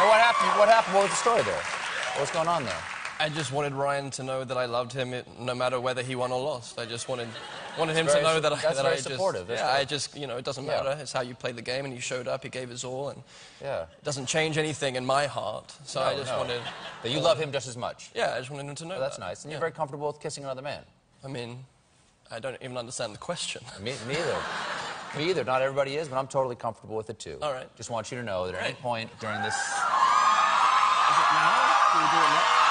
Now, what happened? What happened? What was the story there? What was going on there? I just wanted Ryan to know that I loved him, no matter whether he won or lost. I just wanted him to know that I That's that very I just supportive. That's yeah, good. I just it doesn't matter. It's how you play the game, and he showed up. He gave his all, and it doesn't change anything in my heart. So I just wanted that you love him just as much. Yeah, I just wanted him to know. That's nice, and you're very comfortable with kissing another man. I mean, I don't even understand the question. Me either. Me either. Not everybody is, but I'm totally comfortable with it too. All right. Just want you to know that at any point during this. Is it now? Can we do it now?